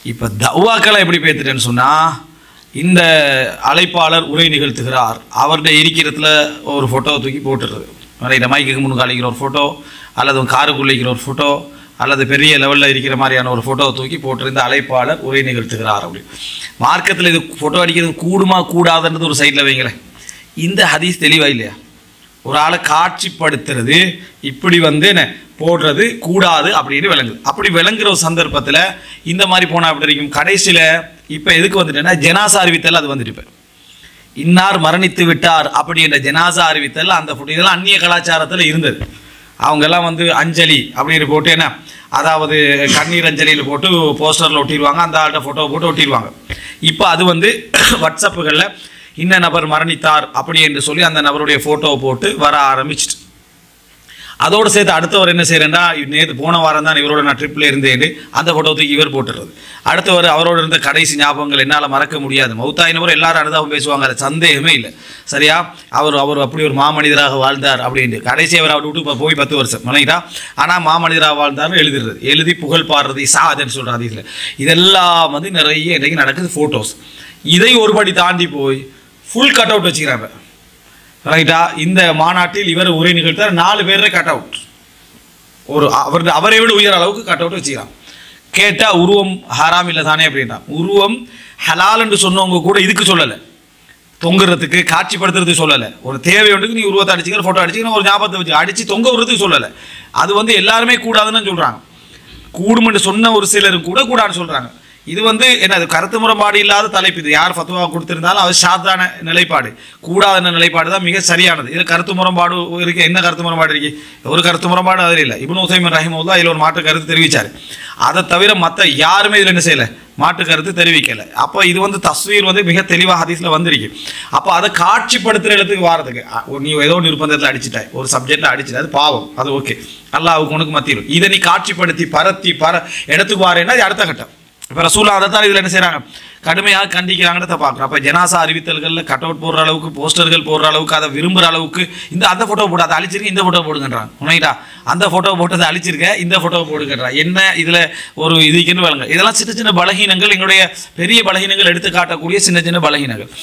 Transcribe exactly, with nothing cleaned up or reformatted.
இப்போ தவ்வாக்களை எப்படி பேத்துட்டேன்னு சொன்னால், இந்த அழைப்பாளர் உரை நிகழ்த்துகிறார், அவர்கிட்ட இருக்கிறதுல ஒரு ஃபோட்டோவை தூக்கி போட்டுடுறது. இந்த மைக்கு முன்னுக்கு அழைக்கிற ஒரு ஃபோட்டோ, அல்லது காருக்குள்ளே இருக்கிற ஒரு ஃபோட்டோ, அல்லது பெரிய லெவலில் இருக்கிற மாதிரியான ஒரு ஃபோட்டோவை தூக்கி போட்டு இந்த அழைப்பாளர் உரை நிகழ்த்துகிறார் அப்படி. மார்க்கத்தில் இது ஃபோட்டோ அடிக்கிறது கூடுமா கூடாதுன்றது ஒரு சைடில் வைங்களேன். இந்த ஹதீஸ் தெளிவாக இல்லையா? ஒரு ஆளை காட்சிப்படுத்துறது இப்படி வந்து என்ன போடுறது கூடாது அப்படின்னு விளங்குது. அப்படி விளங்குற ஒரு சந்தர்ப்பத்தில் இந்த மாதிரி போனால் அப்படி இருக்கும். கடைசியில் இப்போ எதுக்கு வந்துட்டேன்னா ஜனாசா அறிவித்தல் அது வந்துட்டு இப்போ இன்னார் மரணித்து விட்டார் அப்படின்ற ஜனாசா அறிவித்தல் அந்த ஃபோட்டோ இதெல்லாம் அந்நிய கலாச்சாரத்தில் இருந்தது. அவங்கெல்லாம் வந்து அஞ்சலி அப்படின்னு போட்டு என்ன, அதாவது கண்ணீர் அஞ்சலியில் போட்டு போஸ்டரில் ஒட்டிடுவாங்க, அந்த ஆள்கிட்ட ஃபோட்டோ போட்டு ஒட்டிடுவாங்க. இப்போ அது வந்து வாட்ஸ்அப்புகளில் இன்ன நபர் மரணித்தார் அப்படி என்று சொல்லி அந்த நபருடைய ஃபோட்டோவை போட்டு வர ஆரம்பிச்சிட்டு, அதோடு சேர்த்து அடுத்தவர் என்ன செய்யறேன்னா, நேற்று போன வாரம் தான் இவரோட நான் ட்ரிப்பில் இருந்தேன் அந்த ஃபோட்டோ தூக்கி இவர் போட்டுறது. அடுத்தவர் அவரோட இருந்த கடைசி ஞாபகங்கள் என்னால் மறக்க முடியாது, மௌத்தாயினவர் எல்லாரும் அனுதாபம் பேசுவாங்க, அது சந்தேகமே இல்லை. சரியா? அவர் அவர் அப்படி ஒரு மாமனிதராக வாழ்ந்தார் அப்படின்ட்டு கடைசி அவர் அவர் விட்டு போய் பத்து வருஷம் மனைவிட்டா, ஆனால் மாமனிதராக வாழ்ந்தார்னு எழுதுறது, எழுதி புகழ் பாடுறது, சாதன்னு சொல்கிறார். இதில் இதெல்லாம் வந்து நிறைய இன்றைக்கு நடக்குது ஃபோட்டோஸ். இதை ஒருபடி தாண்டி போய் ஃபுல் கட் அவுட் வச்சுக்கிறாங்க. ரைட்டா? இந்த மாநாட்டில் இவர் உரை நிகழ்த்தார், நாலு பேரை கட் அவுட், ஒரு அவர் அவரை விட உயர அளவுக்கு கட் அவுட் வச்சுக்கிறான். கேட்டால் உருவம் ஹராம் இல்லை தானே அப்படின்னா, உருவம் ஹலால் என்று சொன்னவங்க கூட இதுக்கு சொல்லலை, தொங்குறதுக்கு காட்சிப்படுத்துறதுக்கு சொல்லலை. ஒரு தேவை ஒன்றுக்கு நீ உருவத்தை அடிச்சுக்கிற ஃபோட்டோ அடிச்சுக்கிற ஒரு ஞாபகத்தை வச்சு அடித்து தொங்க விடுறதுக்கு சொல்லலை. அது வந்து எல்லாருமே கூடாதுன்னு சொல்கிறாங்க. கூடுமென்று சொன்ன ஒரு சிலரும் கூட கூடாதுன்னு சொல்கிறாங்க. இது வந்து என்ன, அது கருத்து முரண்பாடு இல்லாத தலைப்பு. இது யார் ஃபத்வா கொடுத்திருந்தாலும் அது ஷாத்தான நிலைப்பாடு, கூடாத நிலைப்பாடு தான் மிக சரியானது. இதில் கருத்து முரண்பாடு இருக்கு. என்ன கருத்து முரண்பாடு இருக்கு? ஒரு கருத்து முரண்பாடு அதில் இல்லை. இப்னு உஸைமீன் ரஹிமஹுல்லாஹ் இதில் ஒரு மாற்று கருத்து தெரிவித்தார். அதை தவிர மற்ற யாருமே இதில் என்ன செய்யலை, மாற்று கருத்து தெரிவிக்கலை. அப்போ இது வந்து தஸ்வீர் வந்து மிக தெளிவாக ஹதீஸில் வந்திருக்கு. அப்போ அதை காட்சிப்படுத்துகிற இடத்துக்கு வாரதுக்கு நீ ஏதோ நிர்பந்தத்தில் அடிச்சுட்டாய், ஒரு சப்ஜெக்டில் அடிச்சுட்டு அது பாவம், அது ஓகே, அல்லாஹ்வுக்கு உனக்கு மத்தியில் இதை நீ காட்சிப்படுத்தி பரத்தி பர இடத்துக்கு வாரேன்னா அது அடுத்த கட்டம். இப்போ ரசூலா அதை தான் இதில் என்ன செய்கிறாங்க, கடுமையாக கண்டிக்கிறாங்கன்னு பார்க்குறோம். அப்போ ஜனாசா அறிவித்தல்களில் கட் அவுட் போடுற அளவுக்கு, போஸ்டர்கள் போடுற அளவுக்கு, அதை விரும்புகிற அளவுக்கு இந்த அந்த ஃபோட்டோ போட்டு அதை அழிச்சிருக்க, இந்த ஃபோட்டோ போடுங்கன்றான். உண்மைடா, அந்த ஃபோட்டோ போட்டு அதை அழிச்சிருக்க, இந்த ஃபோட்டோ போடுங்கன்றான். என்ன இதில் ஒரு இதுக்குன்னு வழங்க. இதெல்லாம் சின்ன சின்ன பலகீனங்கள், எங்களுடைய பெரிய பலகீனங்கள் எடுத்து காட்டக்கூடிய சின்ன சின்ன பலகீனங்கள்.